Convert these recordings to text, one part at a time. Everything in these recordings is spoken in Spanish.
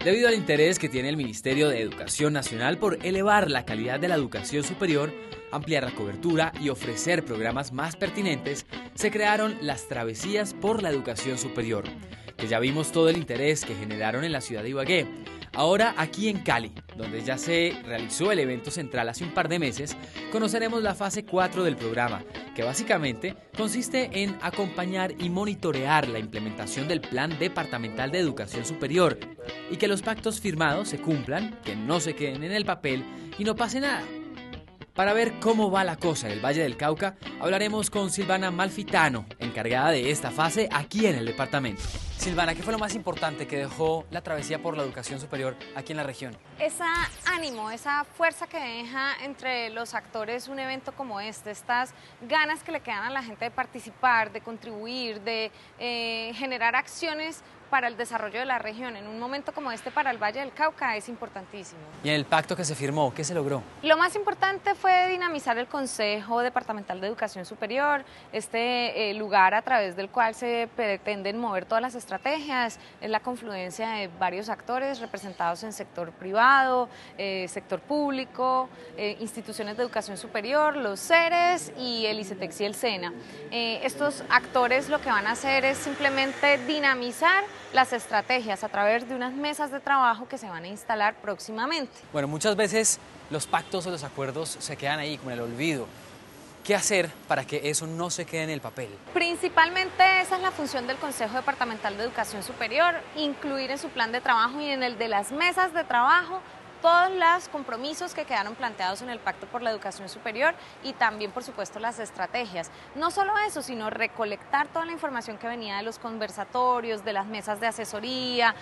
Debido al interés que tiene el Ministerio de Educación Nacional por elevar la calidad de la educación superior, ampliar la cobertura y ofrecer programas más pertinentes, se crearon las Travesías por la Educación Superior, que ya vimos todo el interés que generaron en la ciudad de Ibagué. Ahora aquí en Cali, donde ya se realizó el evento central hace un par de meses, conoceremos la fase 4 del programa, que básicamente consiste en acompañar y monitorear la implementación del Plan Departamental de Educación Superior y que los pactos firmados se cumplan, que no se queden en el papel y no pase nada. Para ver cómo va la cosa en el Valle del Cauca, hablaremos con Silvana Malfitano, encargada de esta fase aquí en el departamento. Silvana, ¿qué fue lo más importante que dejó la Travesía por la Educación Superior aquí en la región? Ese ánimo, esa fuerza que deja entre los actores un evento como este, estas ganas que le quedan a la gente de participar, de contribuir, de generar acciones para el desarrollo de la región en un momento como este para el Valle del Cauca es importantísimo. ¿Y en el pacto que se firmó, qué se logró? Lo más importante fue dinamizar el Consejo Departamental de Educación Superior, este lugar a través del cual se pretenden mover todas las estrategias, es la confluencia de varios actores representados en sector privado, sector público, instituciones de educación superior, los CERES y el ICETEX y el SENA. Estos actores lo que van a hacer es simplemente dinamizar las estrategias a través de unas mesas de trabajo que se van a instalar próximamente. Bueno, muchas veces los pactos o los acuerdos se quedan ahí, como en el olvido. ¿Qué hacer para que eso no se quede en el papel? Principalmente esa es la función del Consejo Departamental de Educación Superior, incluir en su plan de trabajo y en el de las mesas de trabajo todos los compromisos que quedaron planteados en el Pacto por la Educación Superior y también, por supuesto, las estrategias. No solo eso, sino recolectar toda la información que venía de los conversatorios, de las mesas de asesoría,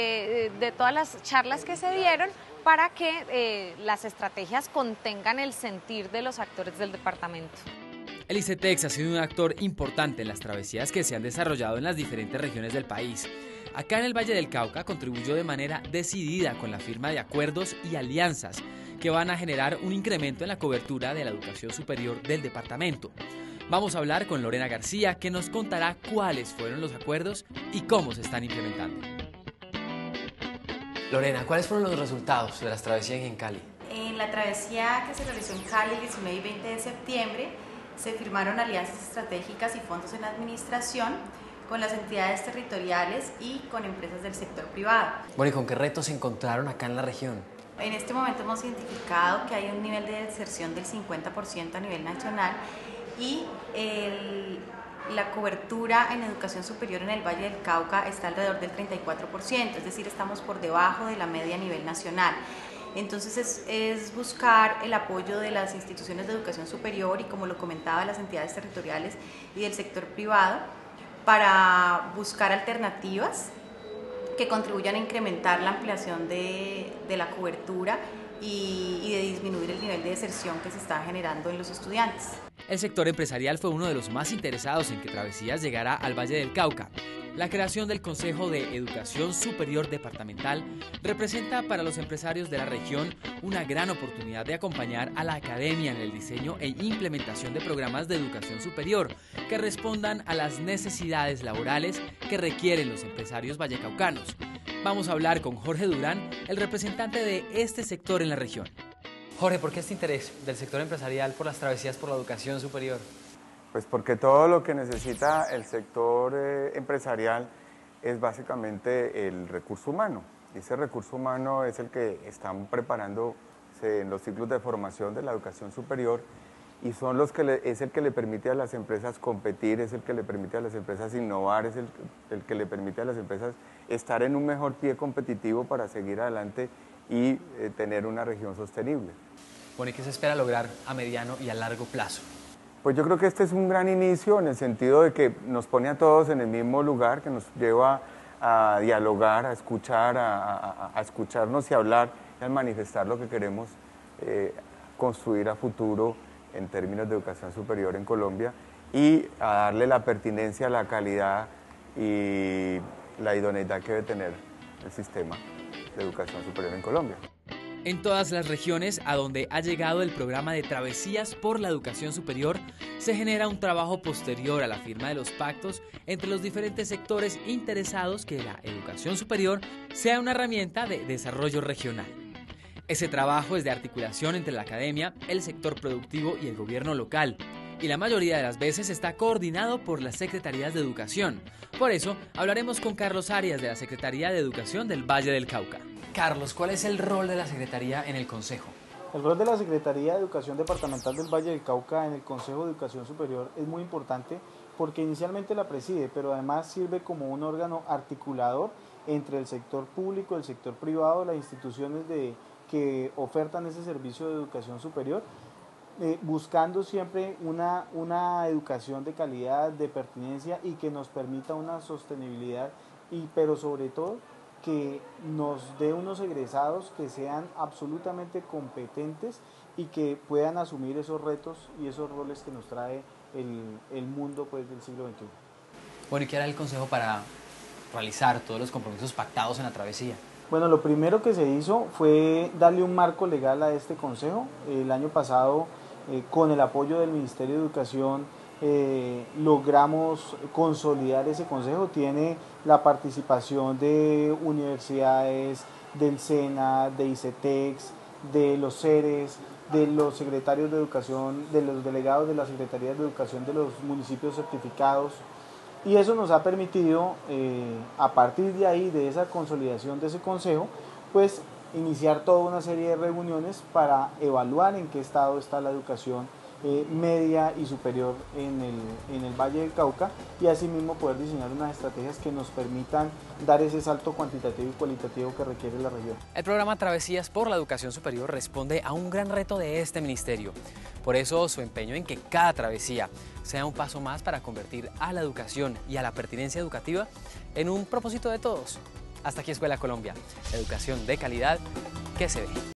de todas las charlas que se dieron para que las estrategias contengan el sentir de los actores del departamento. El ICETEX ha sido un actor importante en las travesías que se han desarrollado en las diferentes regiones del país. Acá en el Valle del Cauca contribuyó de manera decidida con la firma de acuerdos y alianzas que van a generar un incremento en la cobertura de la educación superior del departamento. Vamos a hablar con Lorena García, que nos contará cuáles fueron los acuerdos y cómo se están implementando. Lorena, ¿cuáles fueron los resultados de las travesías en Cali? En la travesía que se realizó en Cali el 19 y 20 de septiembre se firmaron alianzas estratégicas y fondos en administración con las entidades territoriales y con empresas del sector privado. Bueno, ¿y con qué retos se encontraron acá en la región? En este momento hemos identificado que hay un nivel de deserción del 50% a nivel nacional y la cobertura en educación superior en el Valle del Cauca está alrededor del 34%, es decir, estamos por debajo de la media a nivel nacional. Entonces es buscar el apoyo de las instituciones de educación superior y, como lo comentaba, las entidades territoriales y del sector privado para buscar alternativas que contribuyan a incrementar la ampliación de la cobertura y de disminuir el nivel de deserción que se está generando en los estudiantes. El sector empresarial fue uno de los más interesados en que Travesías llegara al Valle del Cauca. La creación del Consejo de Educación Superior Departamental representa para los empresarios de la región una gran oportunidad de acompañar a la academia en el diseño e implementación de programas de educación superior que respondan a las necesidades laborales que requieren los empresarios vallecaucanos. Vamos a hablar con Jorge Durán, el representante de este sector en la región. Jorge, ¿por qué este interés del sector empresarial por las travesías por la educación superior? Pues porque todo lo que necesita el sector empresarial es básicamente el recurso humano. Ese recurso humano es el que están preparando en los ciclos de formación de la educación superior y son los que es el que le permite a las empresas competir, es el que le permite a las empresas innovar, es el que le permite a las empresas estar en un mejor pie competitivo para seguir adelante y tener una región sostenible. Bueno, ¿y qué se espera lograr a mediano y a largo plazo? Pues yo creo que este es un gran inicio en el sentido de que nos pone a todos en el mismo lugar, que nos lleva a dialogar, a escuchar, a escucharnos y hablar y a manifestar lo que queremos construir a futuro en términos de educación superior en Colombia y a darle la pertinencia, la calidad y la idoneidad que debe tener el sistema de educación superior en Colombia. En todas las regiones a donde ha llegado el programa de Travesías por la Educación Superior, se genera un trabajo posterior a la firma de los pactos entre los diferentes sectores interesados que la educación superior sea una herramienta de desarrollo regional. Ese trabajo es de articulación entre la academia, el sector productivo y el gobierno local, y la mayoría de las veces está coordinado por las Secretarías de Educación. Por eso, hablaremos con Carlos Arias de la Secretaría de Educación del Valle del Cauca. Carlos, ¿cuál es el rol de la Secretaría en el Consejo? El rol de la Secretaría de Educación Departamental del Valle del Cauca en el Consejo de Educación Superior es muy importante porque inicialmente la preside, pero además sirve como un órgano articulador entre el sector público, el sector privado, las instituciones que ofertan ese servicio de educación superior, buscando siempre una educación de calidad, de pertinencia y que nos permita una sostenibilidad, pero sobre todo que nos dé unos egresados que sean absolutamente competentes y que puedan asumir esos retos y esos roles que nos trae el mundo pues, del siglo XXI. Bueno, ¿y qué hará el Consejo para realizar todos los compromisos pactados en la travesía? Bueno, lo primero que se hizo fue darle un marco legal a este Consejo. El año pasado, con el apoyo del Ministerio de Educación, logramos consolidar ese consejo. Tiene la participación de universidades, del SENA, de ICETEX, de los CERES, de los secretarios de educación, de los delegados de las secretarías de educación de los municipios certificados, y eso nos ha permitido, a partir de ahí, de esa consolidación de ese consejo, pues iniciar toda una serie de reuniones para evaluar en qué estado está la educación media y superior en el Valle del Cauca, y asimismo poder diseñar unas estrategias que nos permitan dar ese salto cuantitativo y cualitativo que requiere la región. El programa Travesías por la Educación Superior responde a un gran reto de este ministerio. Por eso su empeño en que cada travesía sea un paso más para convertir a la educación y a la pertinencia educativa en un propósito de todos. Hasta aquí Escuela Colombia, educación de calidad que se ve.